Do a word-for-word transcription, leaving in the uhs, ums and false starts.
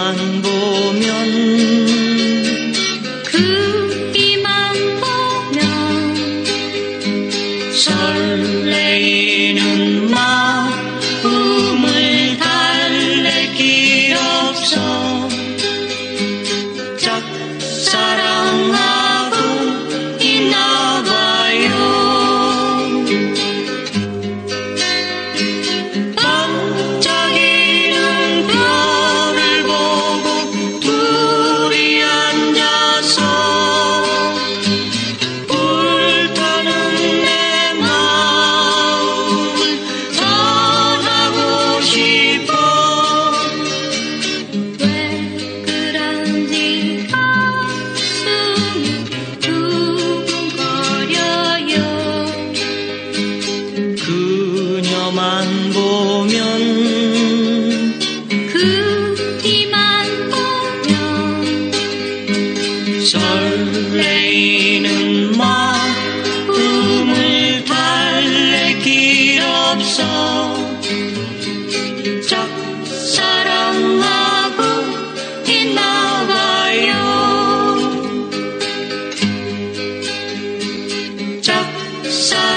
그림만 보면 그림만 보면 설레이는 마음을 달랠 길 없어 짝사랑하고 있나봐요. 반짝이는 별을 보고 둘이 앉아서 불타는 내 마음을 전하고 싶어. 왜 그런지 가슴이 두근거려요. 그녀만 보면 그리만 보면 설레이는 마음을 달랠 길 없어 짝사랑하고 있나봐요. 짝사랑